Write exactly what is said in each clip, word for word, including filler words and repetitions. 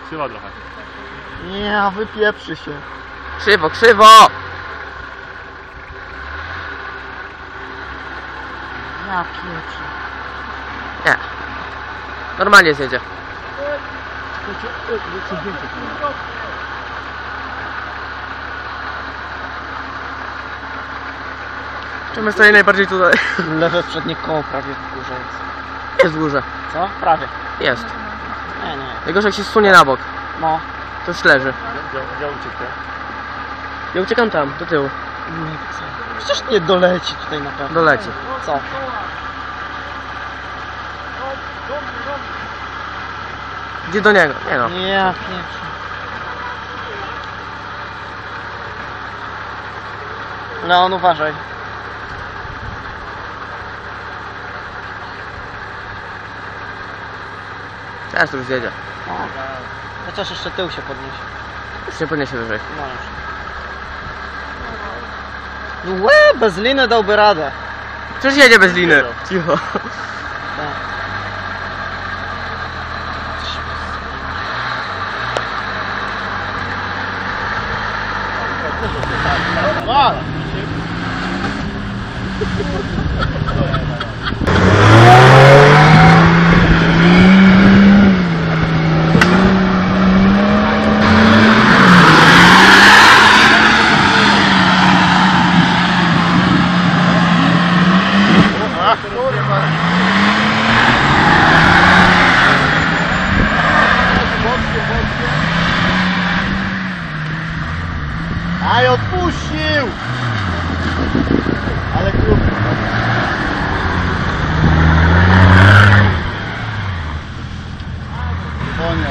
Krzywa trochę. Nie, wypieprzy się. Krzywo, krzywo! Ja pieprzę. Nie. Normalnie zjedzie. Czemu stoi najbardziej tutaj? Lewe przednie koło prawie w górze jest. Jest w górze. Co? Prawie. Jest. Nie, nie. Najgorzej jak się zsunie na bok. No. To już leży. Gdzie uciekł? Ja uciekam tam, do tyłu. Nie chcę. Przecież nie doleci tutaj na pewno. Doleci. Co? Gdzie do niego? Nie no. Nie, ja pieprzę. Leon, uważaj. Teraz to już zjedzie. O. Chociaż jeszcze tył się podniesie. Już nie podniesie wyżej. No już. Łe, bez liny dałby radę. Przecież jedzie bez liny. Cicho. Tak. Aj, odpuścił! Ale krótko. Konio.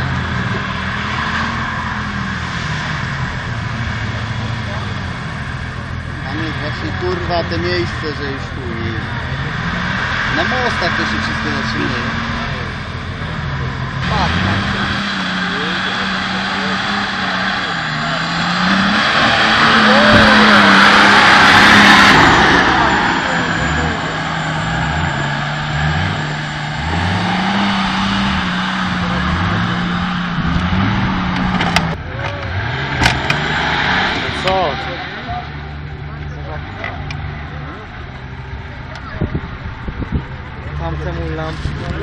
Tam jest właśnie kurwa te miejsce, że już chuj. Na mostach to się wszystko zatrzymuje. Co? Tamtemu lampkę.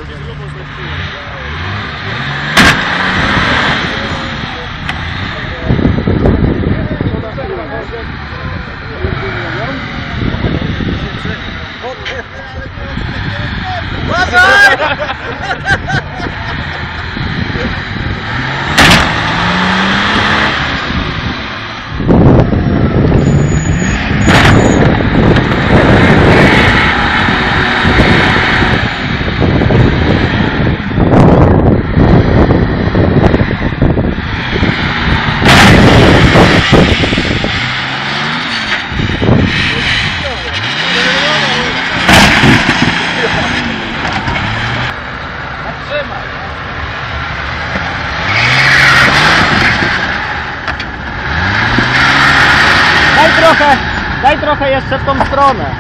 Daj trochę, daj trochę jeszcze w tą stronę.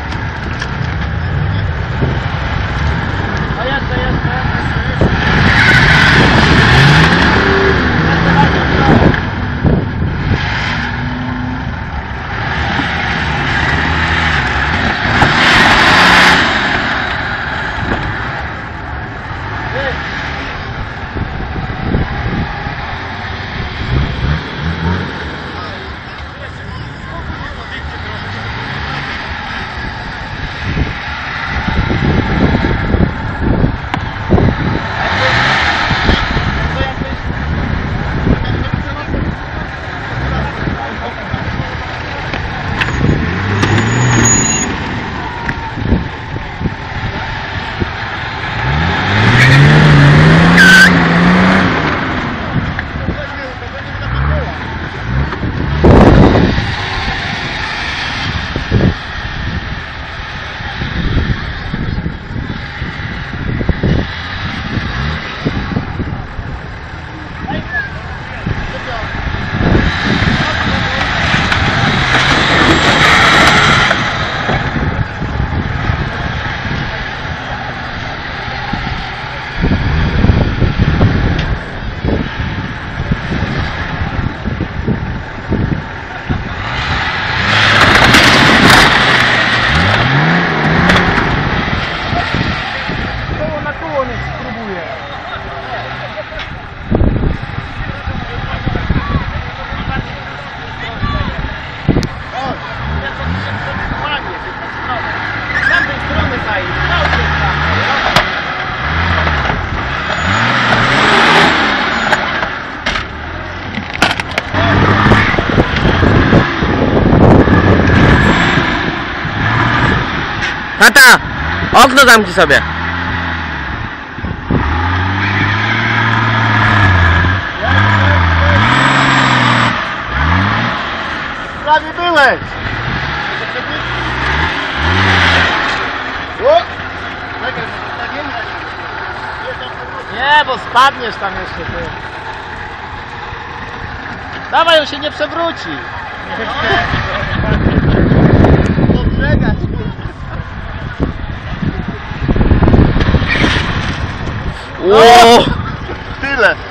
No jeszcze, jeszcze. Tata! Okno zamknij sobie. Prawie byłeś! O! Nie, bo spadniesz tam jeszcze ty. Dawaj, on się nie przewróci. Do brzega, O! Tyle!